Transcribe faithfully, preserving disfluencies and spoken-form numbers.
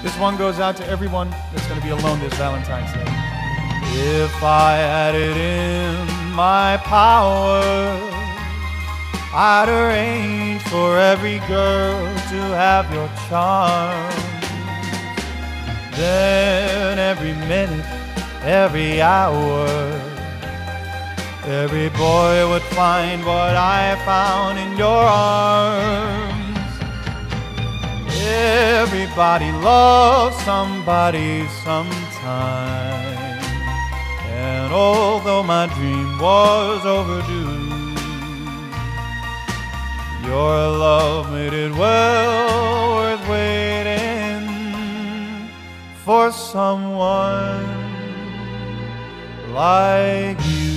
This one goes out to everyone that's going to be alone this Valentine's Day. If I had it in my power, I'd arrange for every girl to have your charm. Then every minute, every hour, every boy would find what I found in your arms. Everybody loves somebody sometime, and although my dream was overdue, your love made it well worth waiting for someone like you.